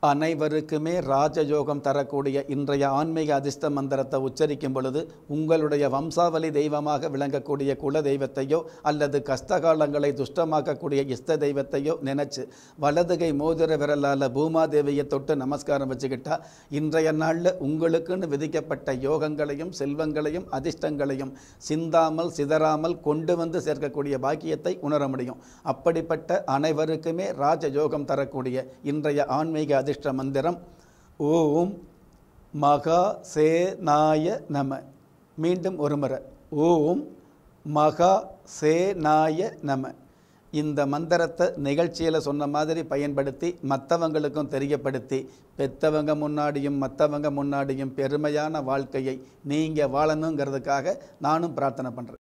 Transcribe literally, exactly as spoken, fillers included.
அனைவருக்குமே ராஜயோகம் தரக்கூடிய இன்றைய ஆன்மீக அதிர்ஷ்ட மந்திரத்தை உச்சரிக்கும் பொழுது உங்களுடைய வம்சாவளி தெய்வமாக விளங்கக்கூடிய குல தெய்வத்தையோ அல்லது கஷ்டகாலங்களை துஷ்டமாக்கக்கூடிய இஷ்ட தெய்வத்தையோ நினைச்சு வலதுகை மோதிர விரலால் பூமாதேவியை தொட்டு நமஸ்காரம் வச்சுக்கிட்டா இன்றைய நாளில் உங்களுக்குன்னு விதிக்கப்பட்ட யோகங்களையும் செல்வங்களையும் அதிர்ஷ்டங்களையும் சிந்தாமல் சிதறாமல் கொண்டு வந்து சேர்க்கக்கூடிய பாக்கியத்தை உணர முடியும். அப்படிப்பட்ட அனைவருக்குமே ராஜயோகம் தரக்கூடிய இன்றைய ஆன்மீக அதிர்ஷ்ட மந்திரம் ஓம் மகா சேனாய நம. மீண்டும் ஒரு முறை ஓம் மகா சேனாய நம. இந்த மந்திரத்தை நிகழ்ச்சியில் சொன்ன மாதிரி பயன்படுத்தி மற்றவங்களுக்கும் தெரியப்படுத்தி பெற்றவங்க முன்னாடியும் மற்றவங்க முன்னாடியும் பெருமையான வாழ்க்கையை நீங்கள் வாழணுங்கிறதுக்காக நானும் பிரார்த்தனை பண்ணுறேன்.